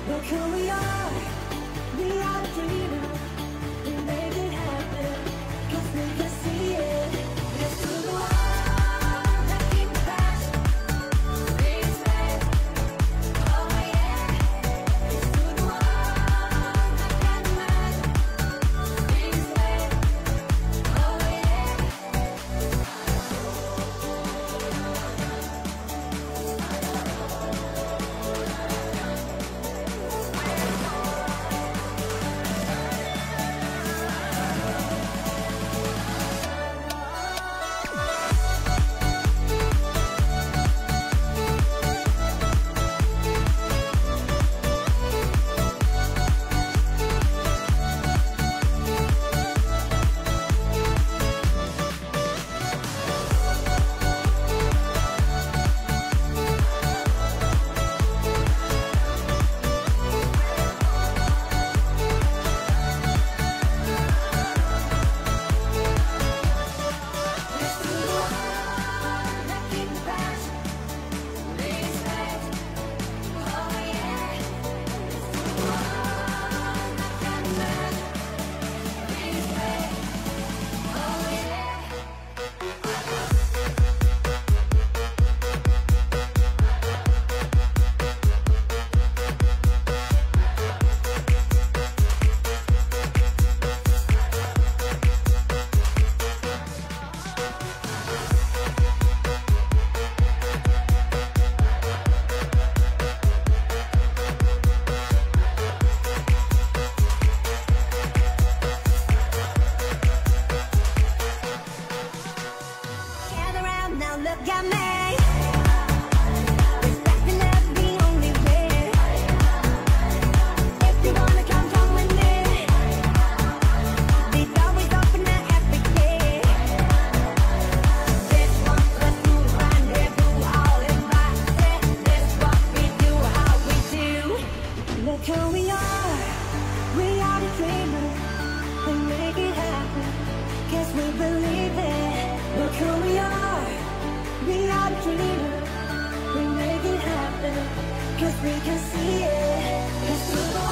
Look who we are the dreamers. We make it happen, 'cause we can see it. It's to the one that keep the passion, respect, oh yeah. It's to the one that can imagine, respect, oh yeah. Gather round now, look at me. Respect and love the only way. If you wanna come with me. The door is open to every day. This one plus two rendezvous, all invited. This what we do, how we do. Look who we are the dreamers. We make it happen, 'cause we believe it. Look who we are the dreamers. We make it happen, 'cause we can see it. It's